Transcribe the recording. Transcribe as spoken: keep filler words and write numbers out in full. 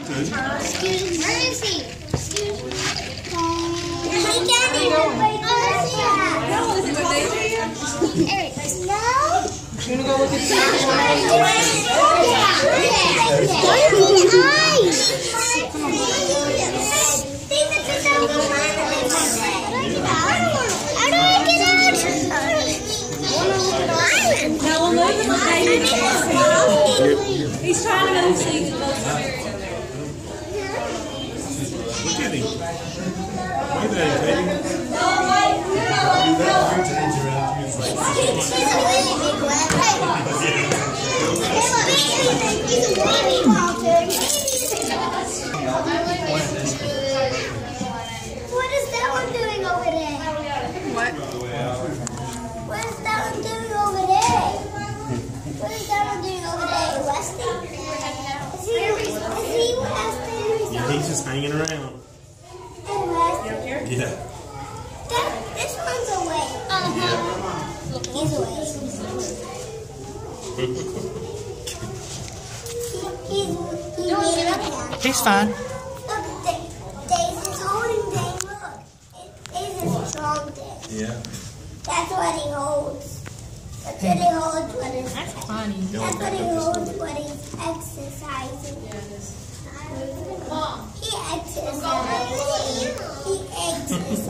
Excuse me. Where is he? Excuse me. Hey, Daddy. No, is it what they do? Eric. No. You wanna go look at the He's trying to move so you can go somewhere. Look at him. Look at that, baby. What is that one doing over there? What? What is that one doing over there? What is that one doing over there? Resting? Is he, is he resting? Yeah, he's just hanging around. And resting? Yeah. That, this one's away. Uh-huh. He's away. he's, he made up now. He's fine. Look, Da- Dave's is holding Dave. Look. It, Dave is a strong Dave. Yeah. That's what he holds. That's what he holds when he's That's funny. That's what he holds when he's exercising. He exercises. He exercises.